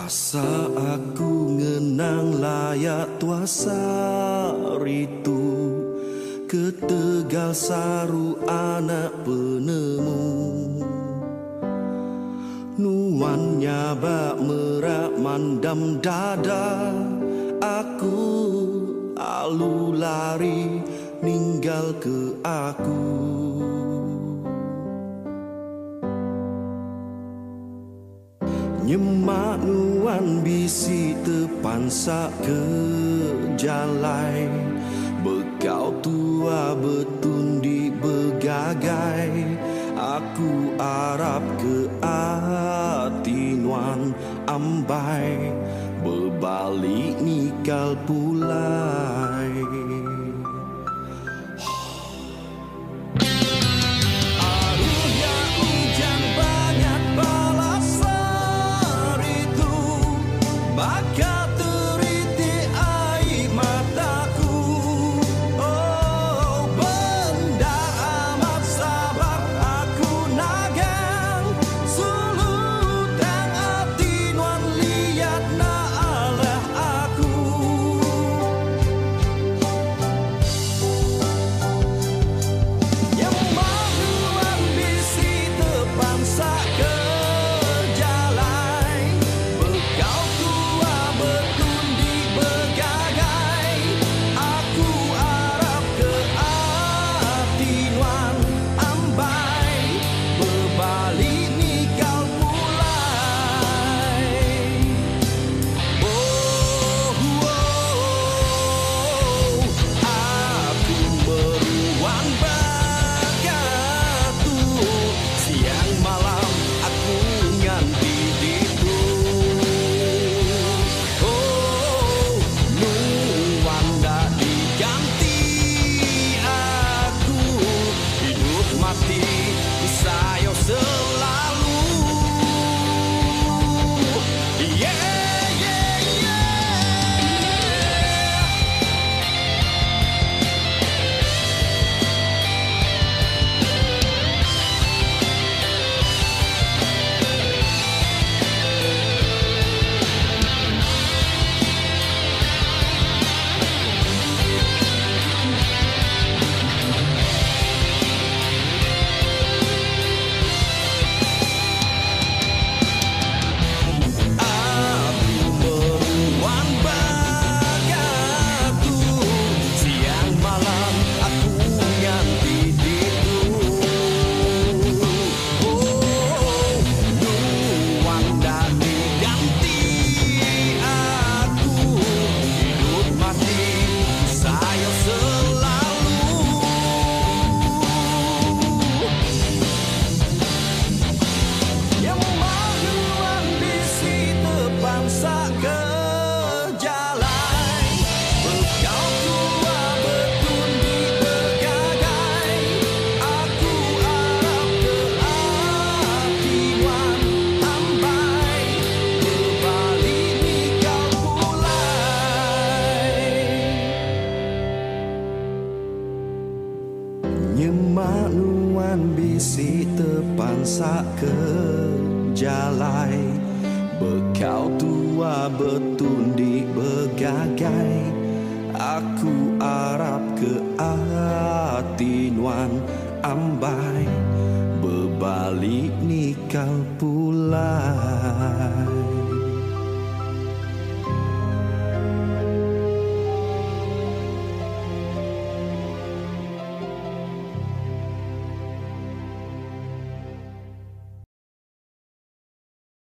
Asa aku ngenang layak tuasa ritu, ketegal saru anak penemu. Nuannya bak merak mandam dada, aku alu lari ninggal ke aku. Nyemak nuan bisi tepansak ke jalai, bekau tua betundi begagai. Aku arap ke ati nuan ambai, berbalik nikal pulai. Maka teriti air mataku, oh benda amat sabar aku nagang, sulutang hati nuan liat na alah aku. Yang mahu ambisi terpaksa ke jalai, bekau betundi begagai. Aku arap ke hati nuan ambai, berbalik nikal pulai. Oh, aku beruang bagatu, siang malam aku nganti ditu. Mati sayo selalu, yeah, yeah, nyemak nuan bisi terpansak ke jalai, bekau tua betundi begagai. Aku arap ke hati nuan ambai, berbalik nikal pulai.